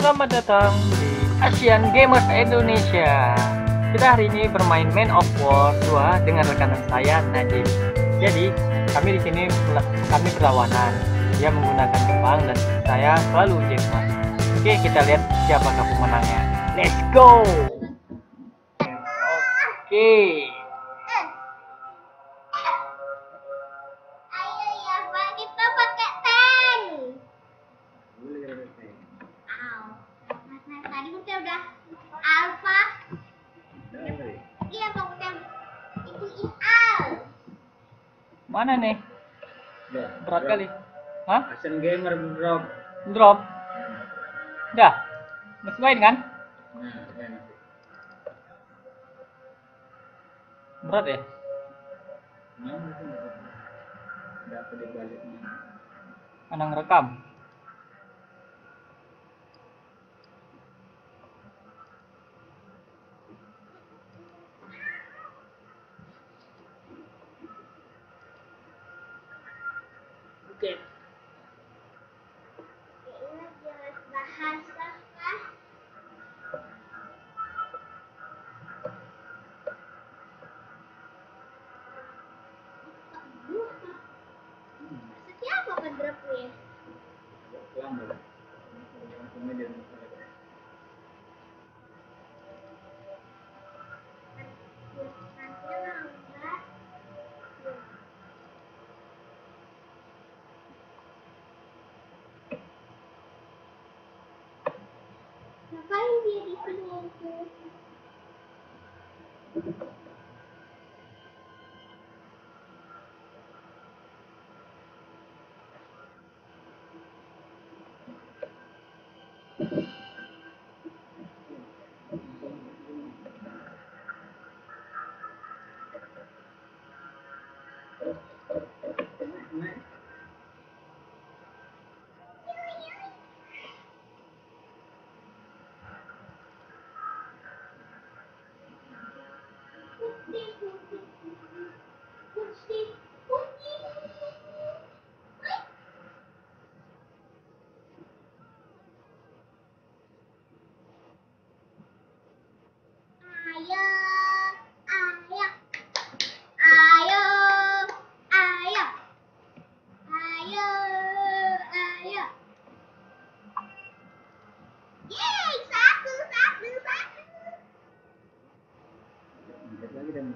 Selamat datang di Asian Gamers Indonesia. Kita hari ini bermain Man of War 2 dengan rekanan saya Najib. Jadi kami di sini berlawanan. Dia menggunakan Jepang dan saya selalu Jepang. Oke, kita lihat siapakah pemenangnya. Let's go. Oke. Ayo ya Pak, kita pakai tank. Mas tadi kita udah alpha. Iya Pak, udah itu al. Mana nih? Berat kali. Hah? Asian Gamer drop. Drop. Dah. Masih main kan? Berat ya? Dapat di baliknya. Mana ngerekam? Oke. Kayaknya jelas bahasa kah? Maksudnya apa kan dropnya? Lama. Kemudian Nanti lambat. Ngapain dia di sini itu? Ayo, ayo, ayo, ayo, ayo, ayo. Yeay, satu. angkat lagi dan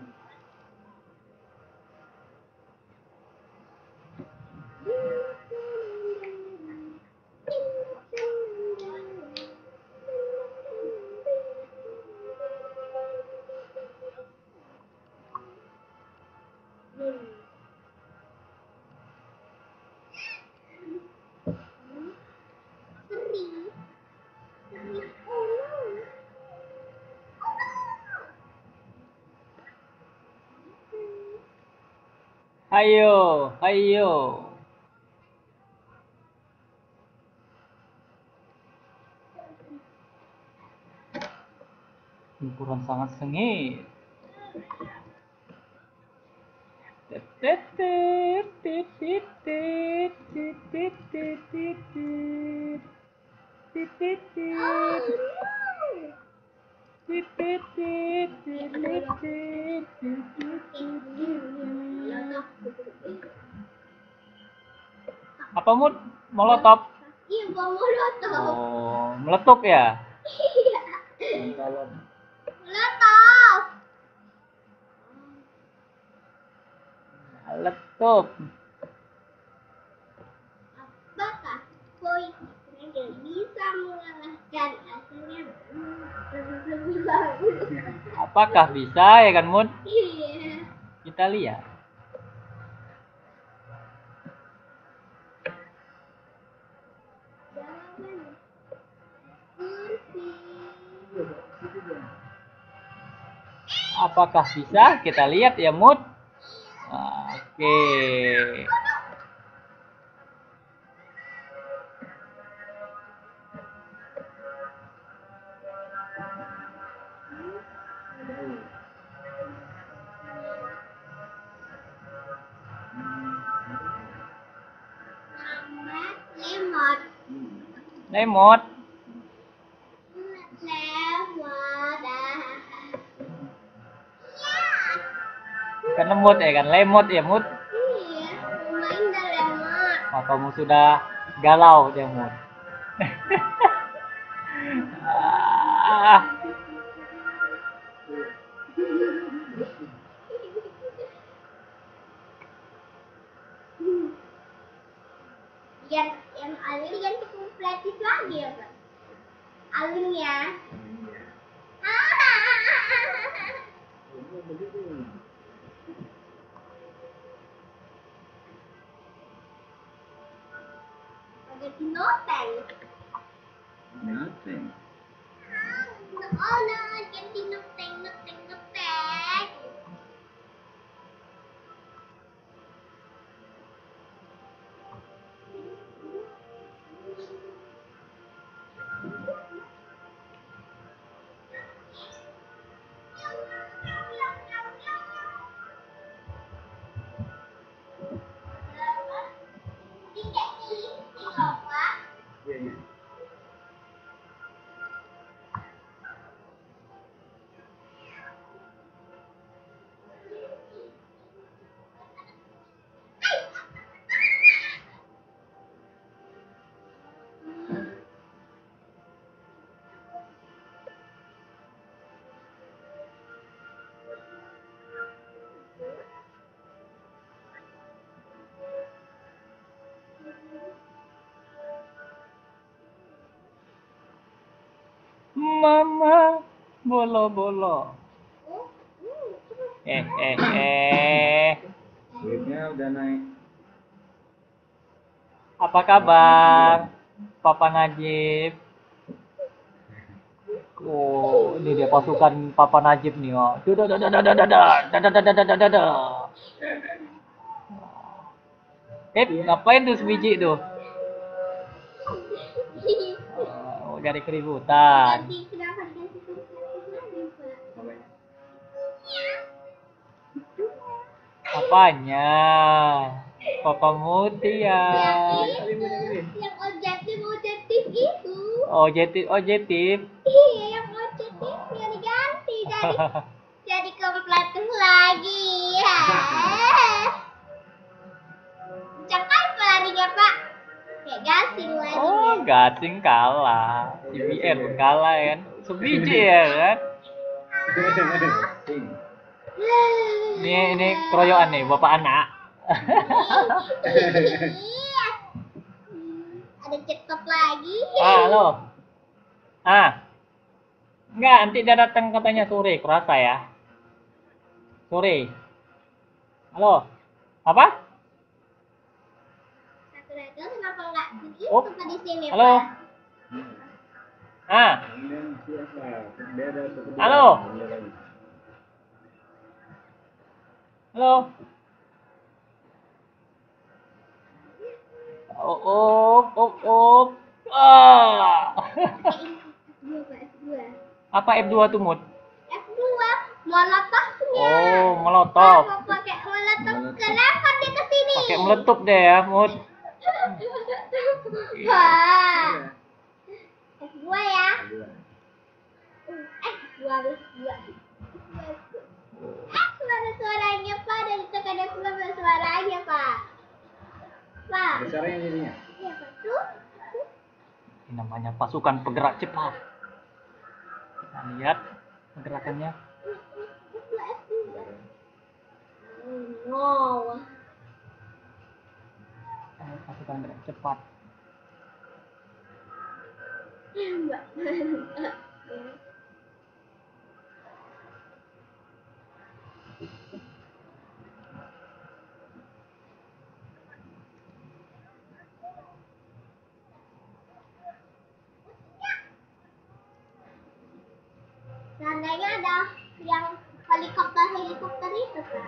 Ayo, ayo. Gempuran sangat sengit. Apa mood? Molotov? Iya, bawa molotov. Oh, meletup ya? Iya, kalau molotov. Meletup. Apakah Koi Ranger bisa mengalahkan asalnya? Apakah bisa ya kan mood? Iya. Kita lihat. Apakah bisa? Kita lihat ya mood. Oke. Lemot. Lemot. Kan lemot ya kan, lemot ya Mut. Iya, main dah lemot. Papamu sudah galau dia Mut. Ah, Yang alin ganti kompletis lagi ya Pak. Alin ya. Ganti noteng. Nothing. Oh no, ganti noteng. Iya, iya. Mama bolo. Eh. Duitnya udah naik. Apa kabar? Papa Najib. Oh, ini dia pasukan Papa Najib nih, oh. Ngapain tuh sebiji tuh? Oh, dari keributan. Kenapa ganti kompletis lagi Pak? Apanya? Apanya? Papa Mutia. Yang objektif itu. Objektif. Iya, yang objektifnya diganti jadi kompletis lagi. Cepat pelarinya Pak. Kayak gasing lagi. Oh, gasing kalah. CBR pun kalah ya kan. Sebiji ya kan. Sing. Ini keroyokan nih bapak anak. Iya. Ada cekcok lagi. Halo. Enggak, nanti dia datang katanya sore, kerasa ya. Sore. Halo. Apa? Satu lagi kenapa nggak begitu Oh. Pak di sini Halo. Pak? Kemudian siapa? Dia ada satu dua. Halo. Dia lagi. Halo. Oh. Ah. F2 Pak, F2. Apa F2 tuh, Mut? F2 molotofnya. Oh, molotov. Apa pakai molotov? Kenapa dia ke sini? Pakai meletup deh ya, Mut. Wah. F2 ya. Dua. F2. Suara-suaranya Pak, dari tekan F2 suaranya Pak. Pak. Ada caranya jadinya. Iya Pak tuh. Ini namanya pasukan penggerak cepat. Kita lihat pergerakannya. Oh, Pasukan gerak cepat. Mbak. Seandainya ada yang helikopter itu Pak.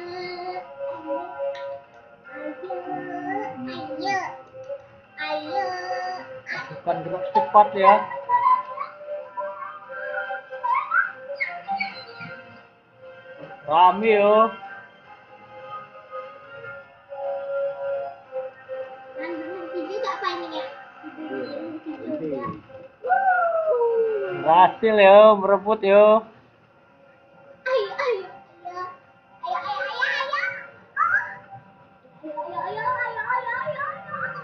Ayo. Bukan gerak cepat ya. Rame yo. Berhenti juga Pak ini ya. Berhenti juga. Berhasil yo, berebut yo. Ayo, ayo, ayo. Ayo, ayo, ayo, ayo. Ayo, ayo, ayo, ayo, ayo, ayo, ayo.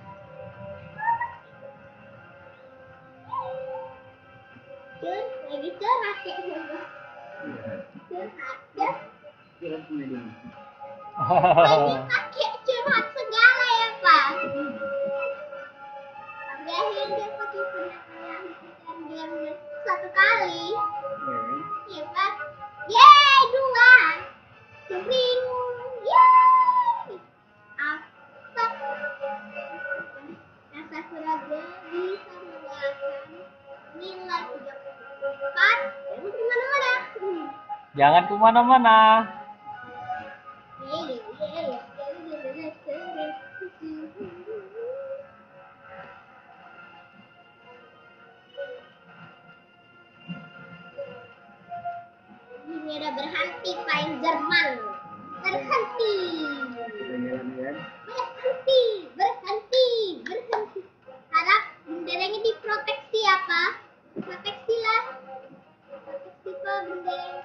Cun, lagi curhat ya. Curhat ya. Kira komedi. Ini pakai curhat segala ya Pak. Tapi akhirnya dia pakai penakalan dan dia satu kali. Iya Pak. Yeay, 2. Jempring. Yeay. Apa? Rasa kuraga bisa mengalahkan nilai 34. Jangan kemana-mana. Jangan kemana-mana. Ini udah berhenti main Jerman. Berhenti. Berhenti. Berhenti. Berhenti. Harap benderanya diproteksi apa? Proteksi lah. Proteksi Pak benderanya.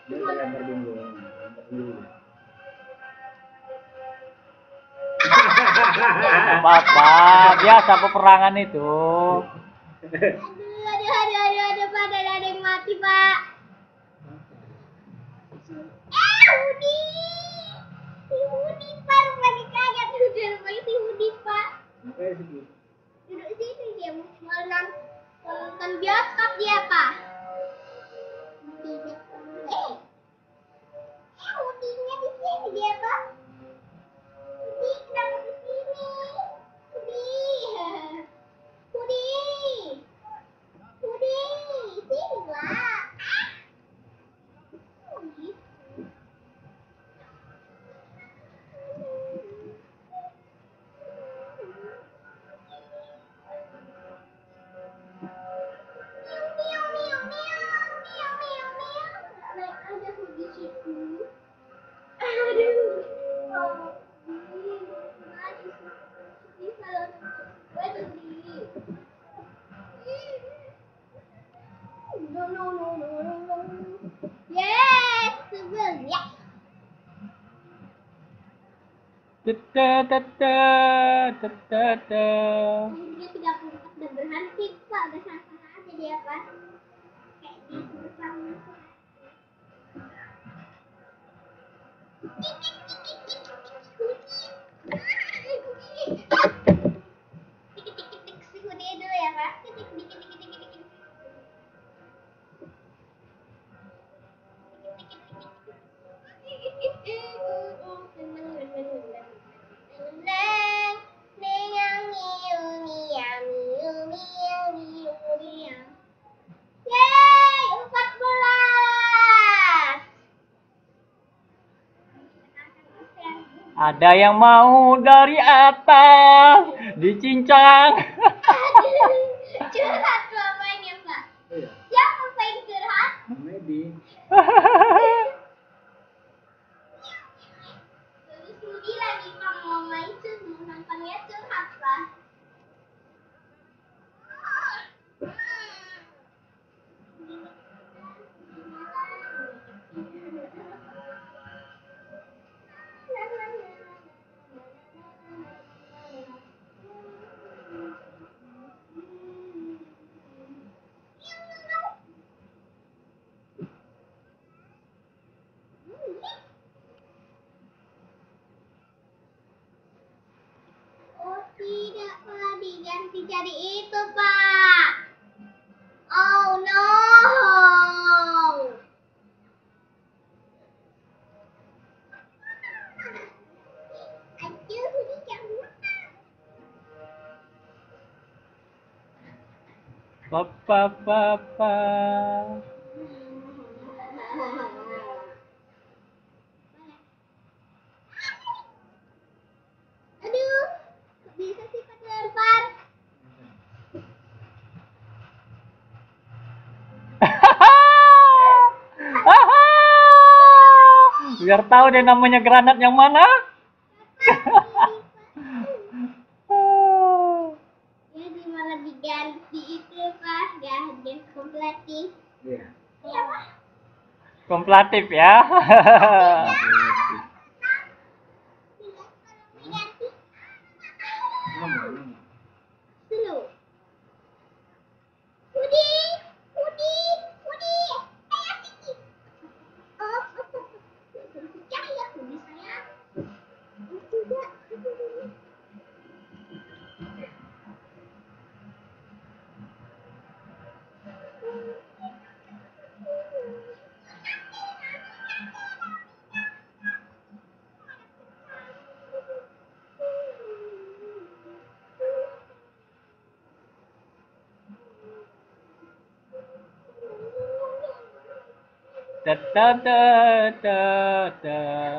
Bapak, biasa peperangan itu. Aduh, Pak, ada yang mati, Pak. Hudi. Si Hudi, Pak, lagi kaget. Udah lagi si Hudi, Pak. Duduk sini dia, mau nonton bioskop dia, Pak. Hudinya di sini dia, Pak. Hudi, kenapa di sini? Hudi. Hudi. Hudi, sini lah. Hudi. Miau, miau, miau, miau, miau, miau. Nah, ada Hudi situ. Aduh. Oh, Hudi. Mati. Hudi kalau Hudi. No, no, no, no, no, no. Yes, sebel. Ya. Tete tete tete tete. Dia 34 udah berhenti, Pak. Udah sana-sana aja dia, Pak. Kayak di bersama. Tik-tik-tik si Hudi dulu ya, Pak. Tik-tik-tik-tik-tik-tik. Yeay, 14. Ada yang mau dari atas dicincang. Curhat mamanya, Pak. Siapa Pak yang curhat? Komedi. Terus Budi lagi mau main mau nontonnya curhat, Pak. Oh tidak, Pak, diganti jadi itu, Pak. Oh no. Aduh, Budi kamu. Papa papa. Aduh, kok bisa sih Pak lempar? Biar tahu deh namanya granat yang mana. Jadi malah diganti itu Pak, ganti kompleting. Iya. Iya Pak. Komplatif ya. Diganti. Nomor. Slow. Udi, Udi, Udi. Ayah Tiki. Oh, percaya Udi sayang. Tidak. Da, da, da, da, da.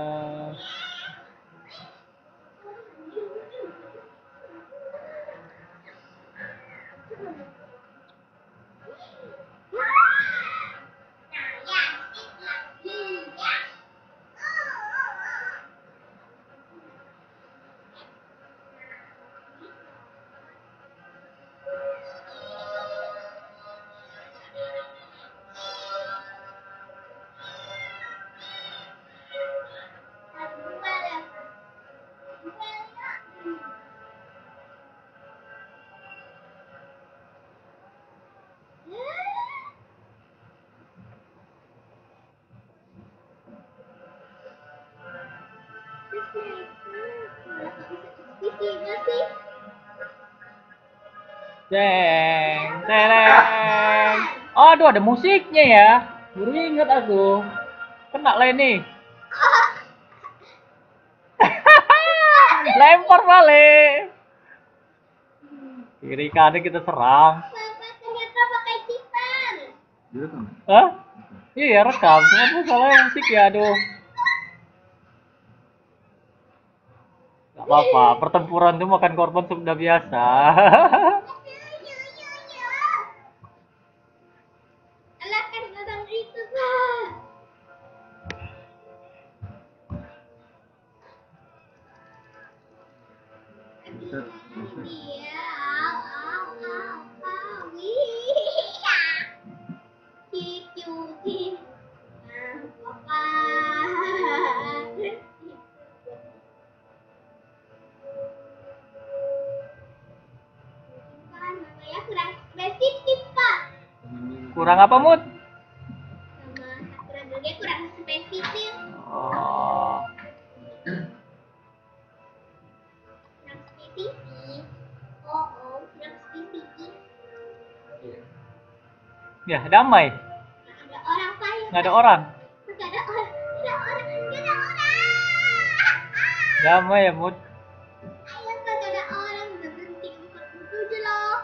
Jeng, tereng. Oh, aduh ada musiknya ya. Baru ingat aku. Kena lah ini. Lempar balik. Kiri kanan kita serang. Ternyata pakai gitar. Direkam. Hah? Iya rekam. Cuma masalahnya musik ya, aduh. Gak apa-apa, pertempuran itu makan korban sudah biasa. Alah kan orang itu Pak. Buset, buset. Iya, iya. Cuci. Apa? Kan namanya kurang spesifik Pak. Kurang apa, Mut? Sama aturan dia kurang spesifik. Oh. Kurang spesifik. Oh, kurang spesifik. Ya, damai. Nggak ada orang saya. Nggak ada orang. Nggak ada orang. Nggak ada orang. Nggak ada orang. Damai ya, Mut. Ayo Kak, nggak ada orang. Udah berhenti 47 loh.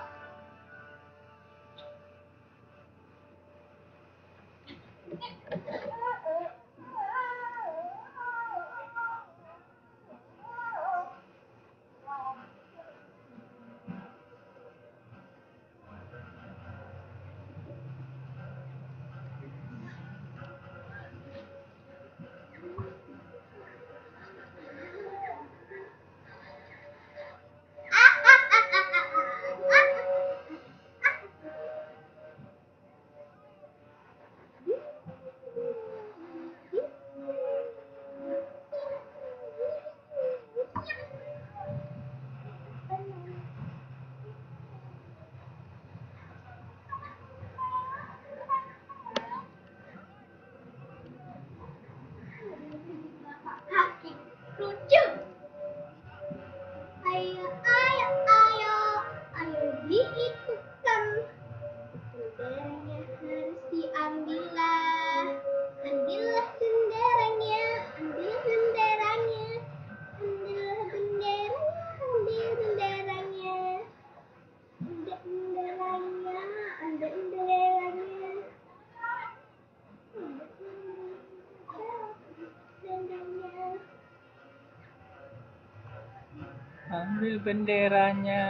Kaki lucu. Ayo, ayo, ayo, ayo dihitungkan. Benderanya harus diambillah. Ambillah benderanya, ambil benderanya, ambil benderanya, ambil benderanya, ambil benderanya, ambil benderanya. Ambil benderanya.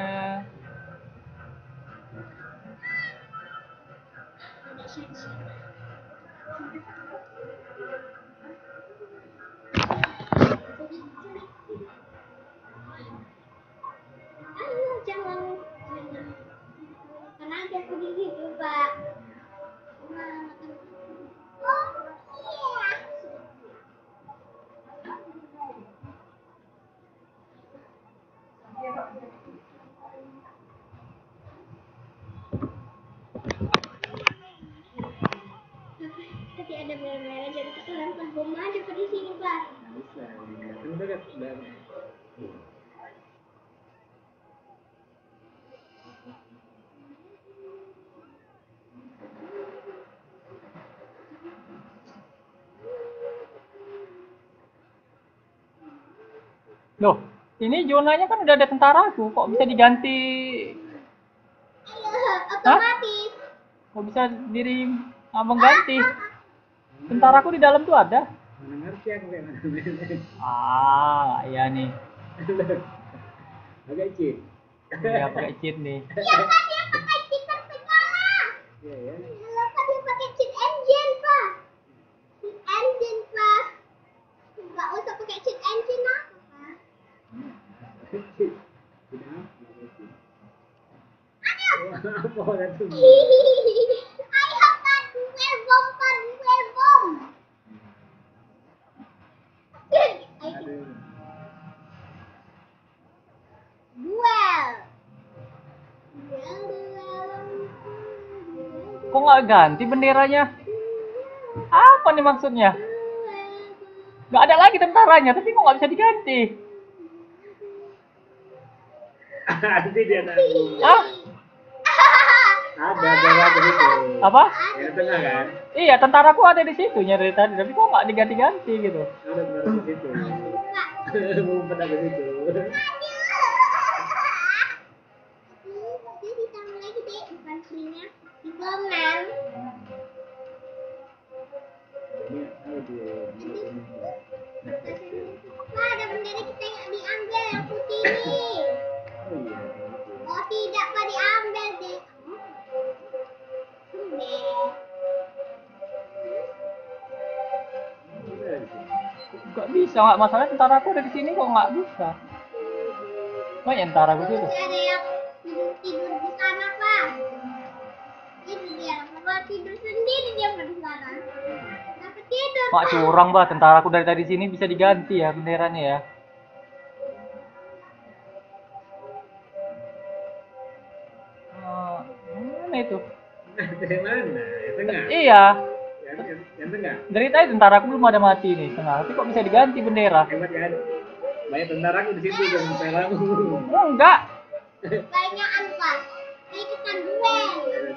Bom ada di sini, Pak. Nggak bisa, ya. Kan udah kan udah. Loh, ini zonanya kan udah ada tentaraku, kok bisa diganti? Ayo, otomatis. Kok bisa diri abang ganti? Tentaraku di dalam tuh ada. Mana ngerti aku kayak mana mainnya. Ah, iya nih. Agak cheat. Dia pakai cheat nih. Iya, Pak, dia pakai cheater segala. Iya ya. Iya, Pak, dia pakai cheat engine, Pak. Cheat engine, Pak. Nggak usah pakai cheat engine apa, Pak? Cheat. Tidak apa. Apa orang tuh? Ayo, Pak, duel bom, Pak, duel bom. Ayo, Aduh. duel. Kok nggak ganti benderanya? Apa nih maksudnya? Nggak ada lagi tentaranya, tapi kok nggak bisa diganti? Nanti dia nanggung. Ah, Ada lagi situ. apa? Yang tengah kan? Iya, tentaraku ada di situ dari tadi, tapi kok nggak diganti-ganti gitu? Ada benar di situ. Mau pada ke situ. Dia ditambah lagi deh, bukan free-nya. Di boman. Ini aduh. Wah, ada bendera kita yang diambil yang putih nih. Oh iya. Oh tidak, Pak, diambil deh. Nggak bisa, nggak masalah tentaraku ada di sini kok nggak bisa. Banyak tentaraku situ. Masih ada yang tidur di sana, Pak. Itu dia, Pak, tidur sendiri dia di sana. Kenapa tidur, Mak Pak? curang bah, tentaraku dari tadi sini bisa diganti ya benderanya ya. Mana itu? Yang mana? Yang tengah. Iya, Yang tengah. dari tadi tentaraku belum ada mati nih tengah, tapi kok bisa diganti bendera? Hebat kan? Banyak tentara aku di situ dan pelamu. Enggak. Banyakan, Pak. Ayo kita duel.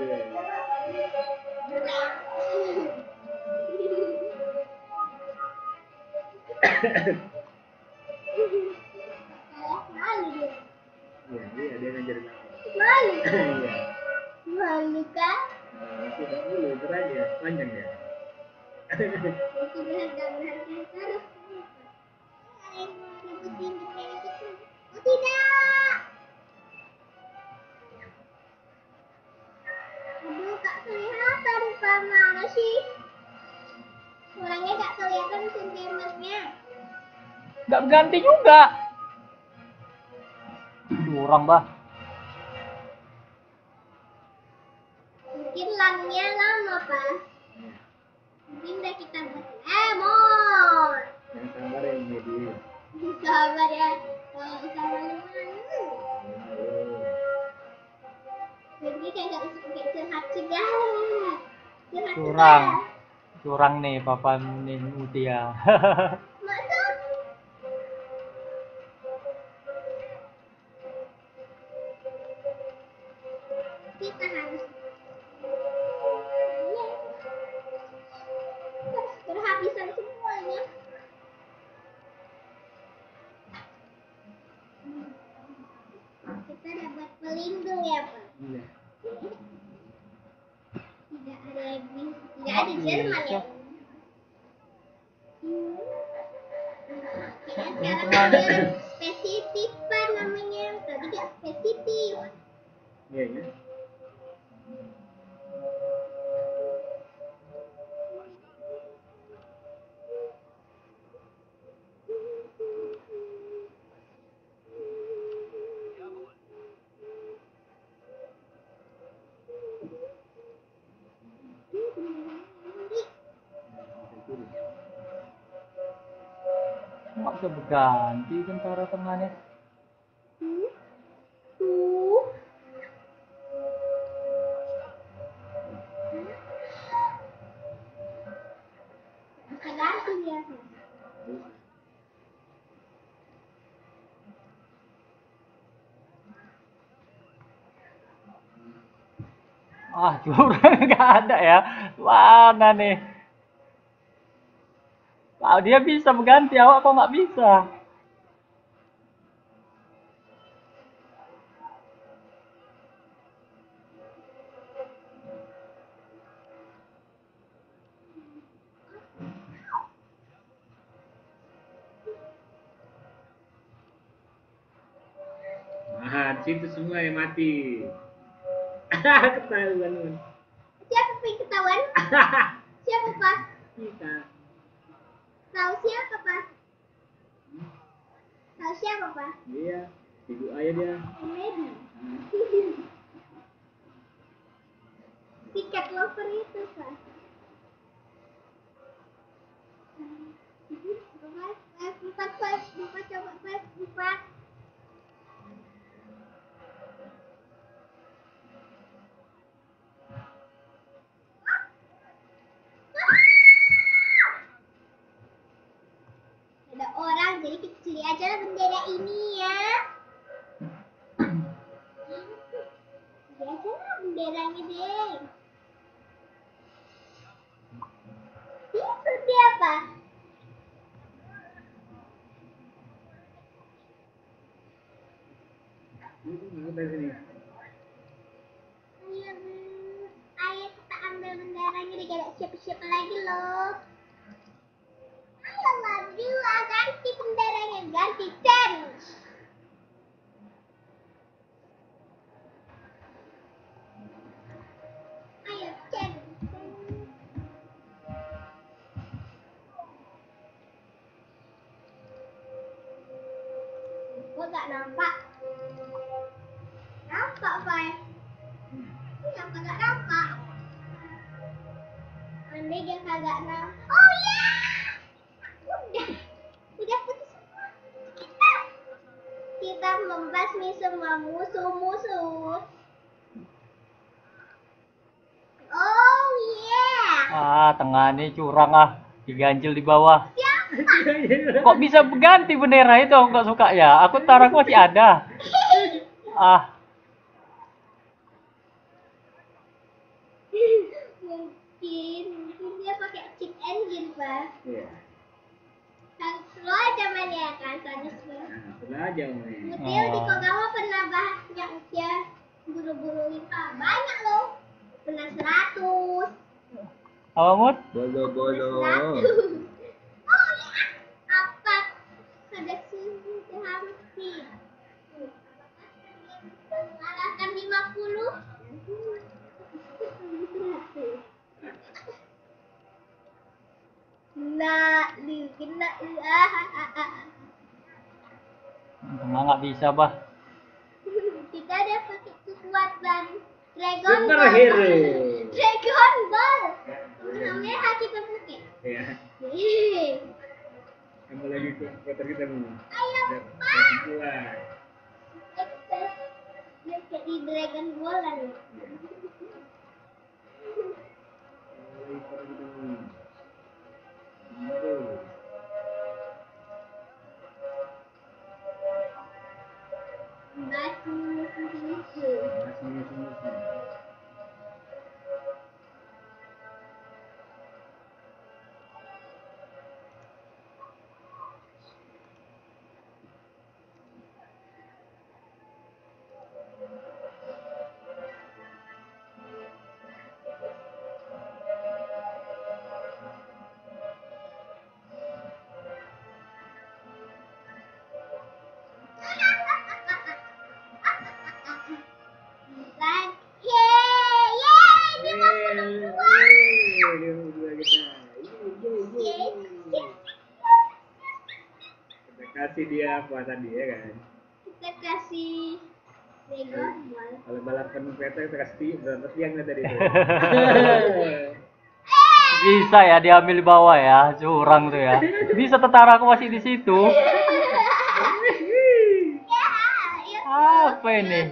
Malu dia. Iya, dia ngajarin aku. Malu. Iya. Malu kan? Masih tak dulu, keren ya, panjang ya. Itu berharga terus. Ada yang mau ributin bendera itu. Oh tidak. Aduh, tak kelihatan, Pak, mana sih? Orangnya tak kelihatan mesin gamernya. Nggak ganti juga. Curang bah. Mungkin langnya lama, Pak. Mungkin udah kita buat lemon. Yang sabar yang media. Sabar ya. Kalau sabar lemon. Jadi kayak gak bisa pakai curhat segala. Curhat Curang. segala. Curang nih Papa Nin Mutia. Maksud? Kita harus terhabisan semuanya. Kita dapat pelindung ya, Pak. Iya. Tidak ada lagi, tidak ada Jerman ya. Kayaknya sekarang ada spesifik, Pak, namanya. Tadi nggak spesifik. Iya ya. Nggak bisa berganti tentara tengahnya. Bisa ganti ya. Ah, curang nggak ada ya. Mana nih? Ah, dia bisa mengganti, awak kok nggak bisa? Nah, di situ semua yang mati. Ketahuan. Siapa yang ketahuan? Siapa Pak? Kita. Tahu siapa Pak? Tahu siapa Pak? Iya, ibu ayah dia. Komedi. Tiket lover itu Pak. Empat coba empat. Ada orang, jadi kecil aja lah bendera ini ya. Kecil aja lah benderanya deh. Ini seperti apa? Aku dari sini. Ayo kita ambil benderanya deh, gak ada siapa-siapa lagi loh. Ayo maju, ganti benderanya, ganti change. Ayo change. Gue gak nampak. Nampak, Pak? Kenapa gak nampak? Andai dia kagak nampak. Oh ya! Udah putus semua. Kita membasmi semua musuh-musuh. Oh yeah! Ah, tengah nih curang ah. Diganjil di bawah. Siapa? Kok bisa berganti bendera itu? Aku nggak suka ya. Aku ntar aku masih ada. Ah, Mungkin dia pakai chip engine, Pak. Iya. Kan slow aja mainnya kan, soalnya slow. Nah, sudah aja omongnya. Mutil di Kogawa pernah banyak ya buru-buru lima banyak loh, pernah 100. apa Mut? Bolo-bolo. 100. Oh ya, apa? Ada susu hampir. Mengalahkan 50. Nah, kena Tengah nggak bisa bah. kita ada pakai kekuatan Dragon Super Ball. hero. Dragon Ball. Namanya haki terputih. Iya. Ih. Kamu lagi kotor kita mau. Ayo, Pak. Buat. Dia kayak di Dragon Ball kan. Lagi kotor kita mau. Aduh. Batu musuh-musuh. Masih musuh-musuh. Kan? Yeay, yeay, 52. Yeay. Kita kasih dia apa tadi ya kan? Kita kasih Dragon Ball. Kalau balapan kereta kita kasih berapa tiang tadi itu? Bisa ya diambil di bawah ya. Curang tuh ya. Bisa tentara aku masih di situ. Apa ini?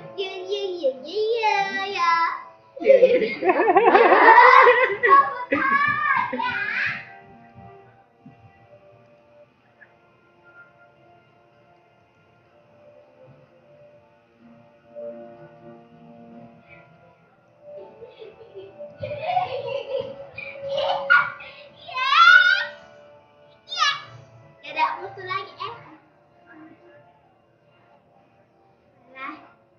musuh lagi Kalah.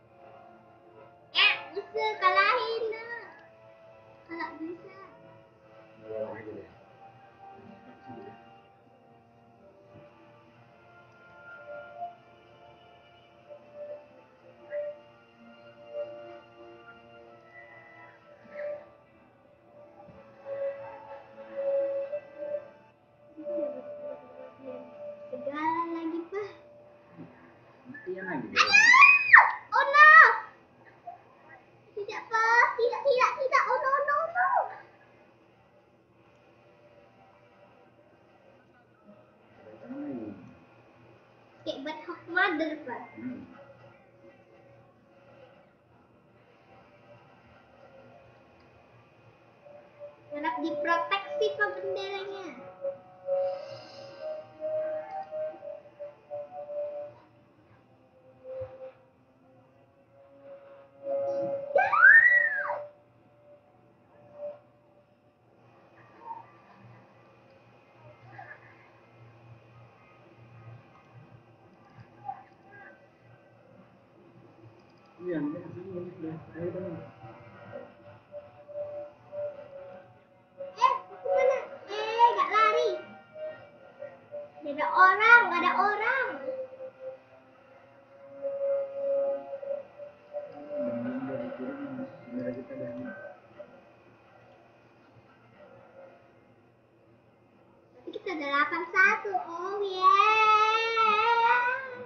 Musuh kalahin dong. Kalau bisa. Segala lagi pak. Iya lagi. Oh no. Tidak pak. Tidak. Oh no. Kayak buat hot mother pak. Harap diproteksi pak benderanya. Iya, sudah. Ayo dong. Kemana? Gak lari. Gak ada orang. Tapi kita ada 81. Oh yeah.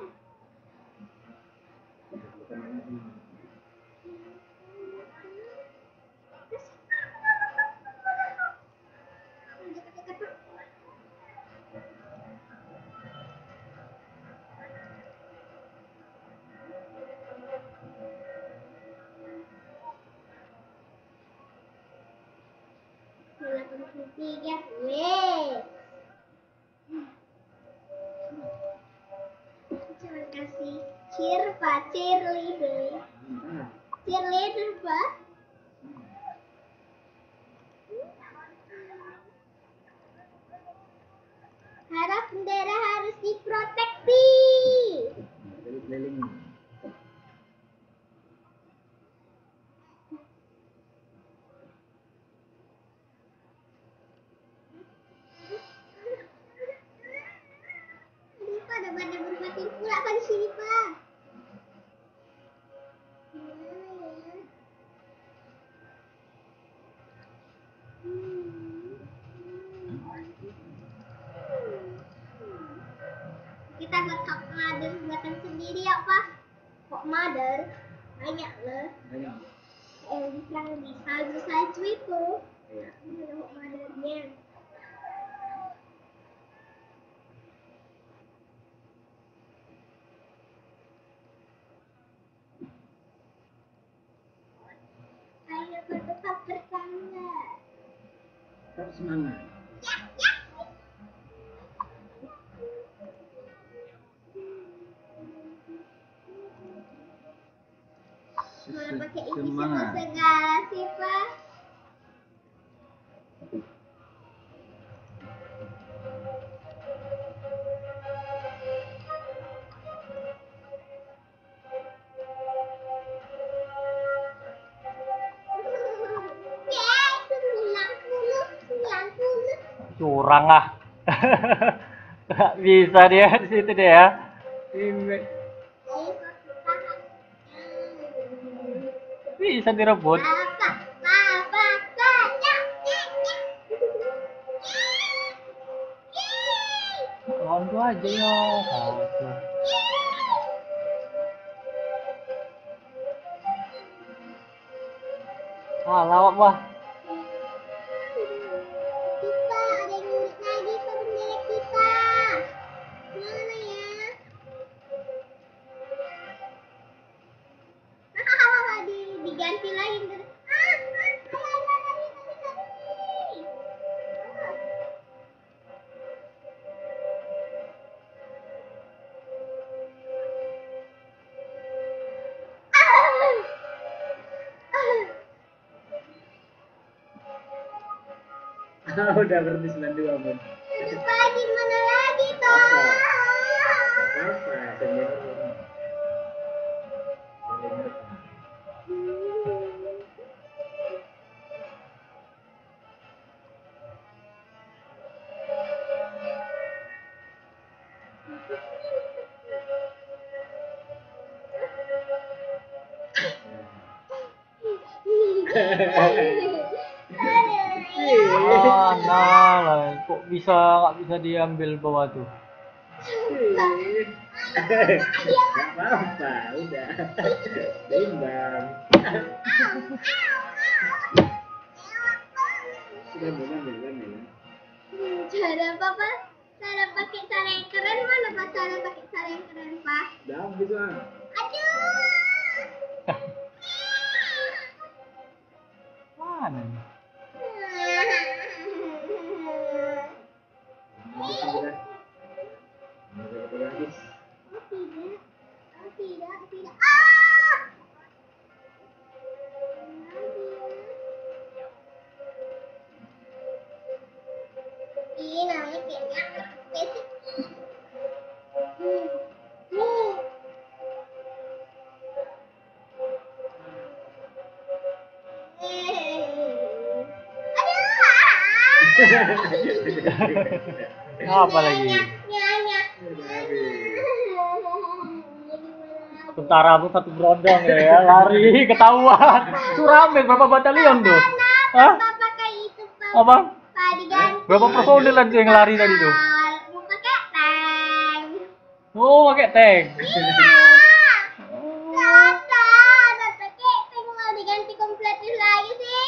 Tiga, Cuma kasih cheer pak, cheerleader pak. Harap bendera harus diproteksi. Keliling. Ada pada bermati pula kan sini pak. Kita buat hot mother buatan sendiri ya pak. Hot mother banyak loh. Banyak. Yang di salju itu. Iya. Ini ada hot mothernya. Ayo tetap bersama. Tetap semangat. Malah pakai ini Semangat. segala sih pak. Curang ah. Nggak bisa dia di situ deh ya. Bisa direbut. Lawan gua aja yo. Lawak wah. Kita ada yang nyurik lagi ke bendera kita. Mana ya? Diganti lagi. Udah berhenti 92 pun. Itu pagi mana lagi toh? Nah lah, kok nggak bisa diambil bawah tuh? Gak apa-apa, udah. Imbang. Udah benar. Cara apa? Cara pakai cara yang keren mana Pak? Cara pakai cara yang keren Pak? Udah habis lah. Aduh. Mana nih? Habis. Oh tidak. Ah! Ini namanya kayaknya basic. Apa lagi? Nyanyi. Tentara pun satu berondong ya, lari ketahuan. Tuh rame berapa batalion tuh? Hah? Pak pakai itu Pak. Apa? Pak diganti. Berapa personil tuh yang lari tadi tuh? Mau pakai tank. Oh, pakai tank. Tata pakai tank mau diganti kompletis lagi sih.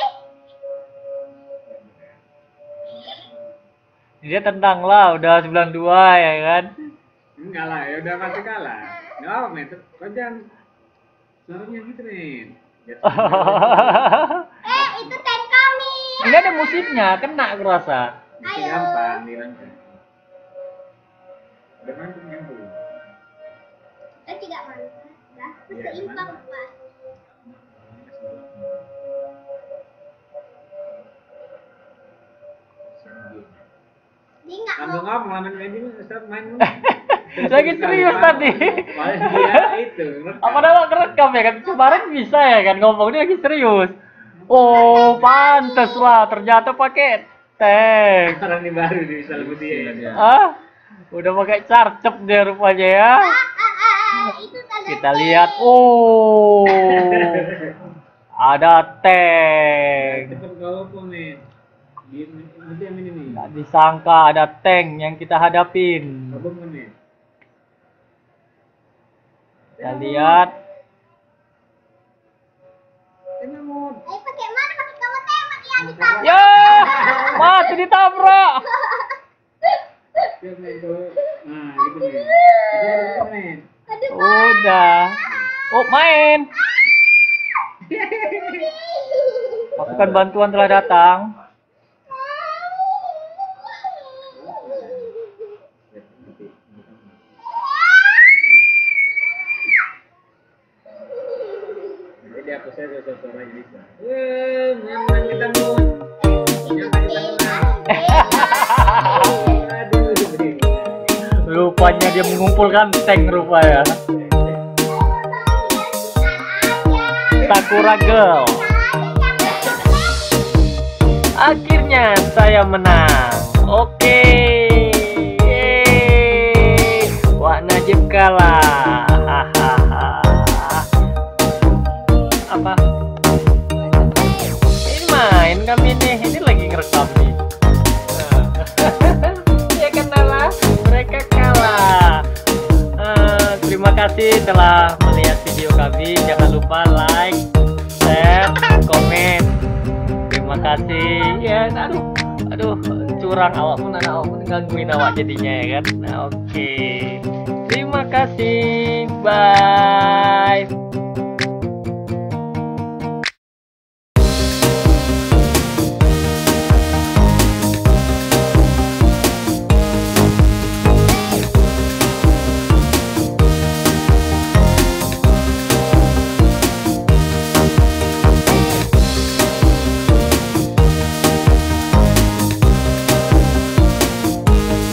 Dia tendang lah, udah 92 ya kan? Enggak lah, ya udah pasti kalah. Enggak apa, men. Kau jangan suaranya gitu, men. Itu tank kami. Ini ada musiknya, kena aku rasa. Itu gampang dirangkai. Udah mantap kan tuh. Tidak mantap. Dah, Iya, seimbang mantap. Pak. Dia nggak Kamu mau. ngomong lah main ini, Ustaz main. Lagi serius tadi. Paling dia itu. Apa nama kerekam ya kan? Kemarin bisa ya kan ngomongnya lagi serius. Oh, pantes lah ternyata pakai tank. Orang ini baru di misal dia. Ah, udah pakai carcep dia rupanya ya. Itu tanda Kita lihat. Oh, ada tank. Cepet kau pun nih. Nanti yang ini nih. Nggak disangka ada tank yang kita hadapin. Kau pun nih. Kita lihat. Ayo pakai mana? Pakai kamu tembak ya di sana. Ya, mati ditabrak. Siap nih tuh. Nah, gitu nih. Itu nih. Aduh, Udah. Oh, main. Pasukan bantuan telah datang. Jadi aku saya suaranya bisa. Menang kita mau. Aduh, Rupanya dia mengumpulkan tank rupanya. Sakura Girl. Akhirnya saya menang. Oke. Yeay. Wak Najib kalah. Hahaha. Apa? Ini main kami nih. Ini lagi ngerekam nih. Ya kan Nala? Mereka kalah. Terima kasih telah melihat video kami. Jangan lupa like, share, komen. Terima kasih. Ya, aduh, curang awak pun anak awak pun gangguin awak jadinya ya kan. Nah, oke. Terima kasih. Bye.